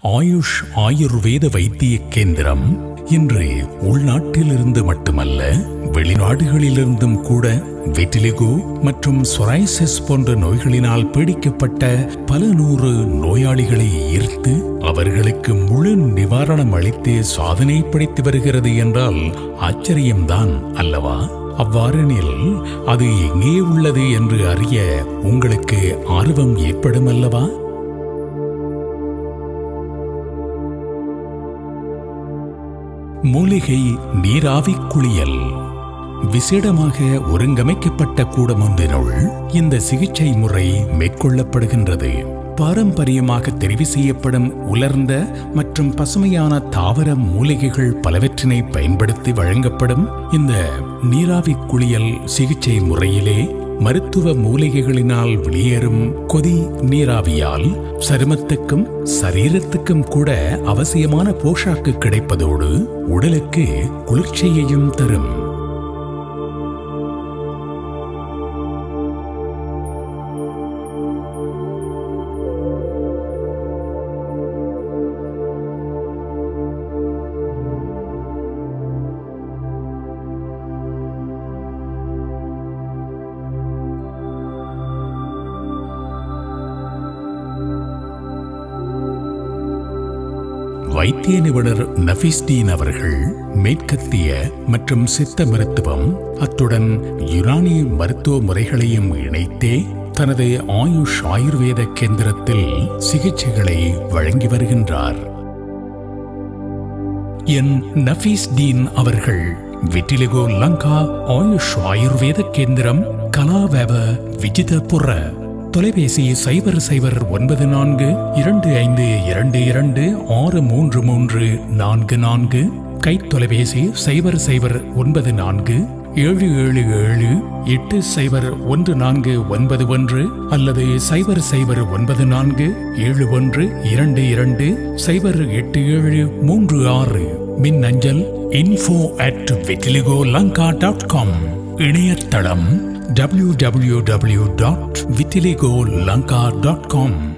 ஆயுஷ் ஆயுர்வேத வைத்திய கேந்திரம் இன்று உள்நாட்டிலிருந்து மட்டுமல்ல வெளிநாடுகளிலிருந்தும் கூட விட்டிலிகோ மற்றும் சொரைசிஸ் போன்ற நோய்களினால் பீடிக்கப்பட்ட பல நூறு நோயாளிகளை ஈர்த்து அவர்களுக்கு முழு நிவாரணம் அளித்து சாதனை படைத்து வருகிறது என்றால் ஆச்சரியம்தான் அல்லவா? அவ்வாறெனில் அது எங்கே உள்ளது என்று அறிய உங்களுக்கு ஆர்வம் ஏற்படும் அல்லவா? மூலிகை நீராவி குளியல். விசேடமாக ஒருங்கமைக்கப்பட்ட கூடமொன்றினுள் இந்த சிகிச்சை முறை மேற்கொள்ளப்படுகின்றது. பாரம்பரியமாக தெரிவு செய்யப்படும் உலர்ந்த மற்றும் பசுமையான தாவர மூலிகைகள் பலவற்றினை பயன்படுத்தி வழங்கப்படும் இந்த நீராவி குளியல் சிகிச்சை முறையிலே மருத்துவ மூலிகைகளினால் வெளியேறும் கொதி நீராவியால் சருமத்துக்கும் சரீரத்துக்கும் கூட அவசியமான போஷாக்கு கிடைப்பதோடு உடலுக்கு குளிர்ச்சியையும் தரும். வைத்திய நிபுணர் நஃபீஸ்டீன் அவர்கள் மேற்கத்திய மற்றும் சித்த மருத்துவம் அத்துடன் யுனானி மருத்துவ முறைகளையும் இணைத்தே தனது ஆயுஷ் ஆயுர்வேத கேந்திரத்தில் சிகிச்சைகளை வழங்கி வருகின்றார். என் நஃபீஸ்டீன் அவர்கள் விட்டிலிகோ லங்கா ஆயுஷ் ஆயுர்வேத கேந்திரம் கலாவெவ விஜிதபுர. தொலைபேசி 002522263344. கைத்தொலைபேசி 007777801491 அல்லது 0091712208703736. மின்னஞ்சல் info@vitiligolanka.com. இணையதளம் www.vitiligolanka.com.